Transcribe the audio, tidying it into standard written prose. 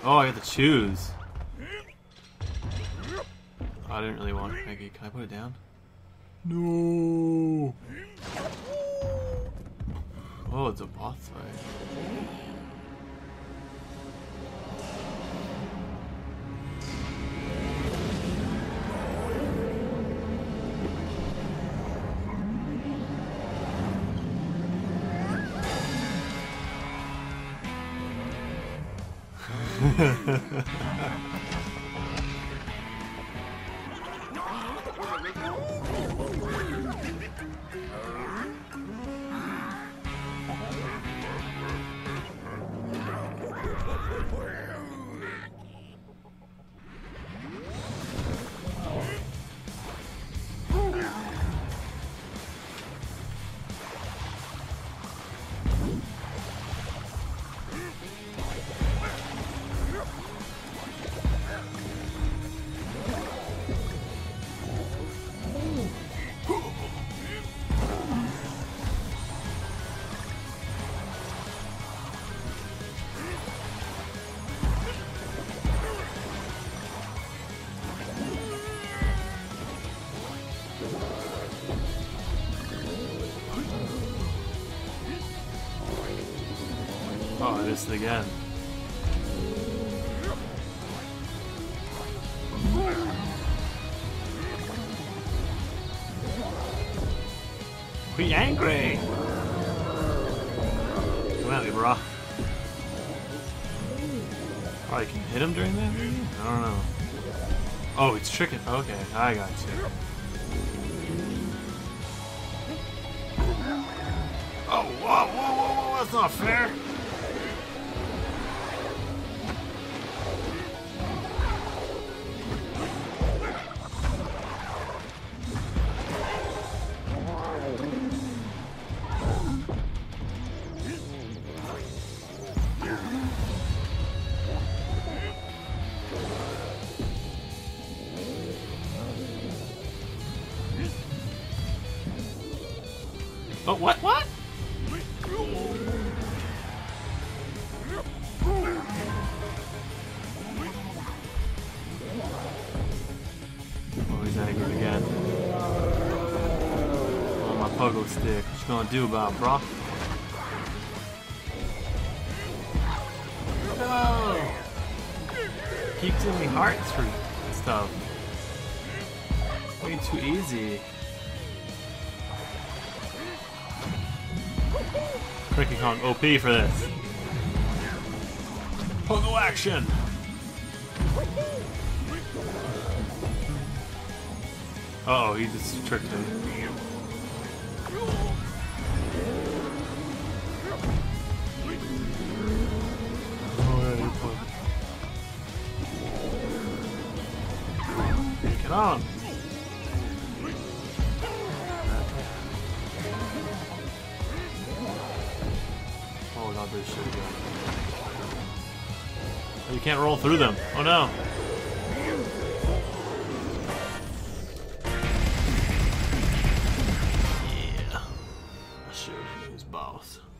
Oh, I get to choose. Oh, I didn't really want Cranky. Can I put it down? No. Oh, it's a boss fight. Oh, I missed it again. Be angry! Come at me, bro. Probably can hit him during that, maybe? I don't know. Oh, it's tricking. Okay, I got you. Oh, whoa, whoa, whoa, whoa, that's not fair! Oh, what? What? Oh, he's angry again. Oh, my pogo stick. What you gonna do about it, bro? No! Keep giving me hearts for stuff. Way too easy. Cranky Kong OP for this. Pogo action! Uh oh, he just tricked him. Get on! Oh, not this shit again. Oh, you can't roll through them. Oh no! Yeah. I showed him who's boss.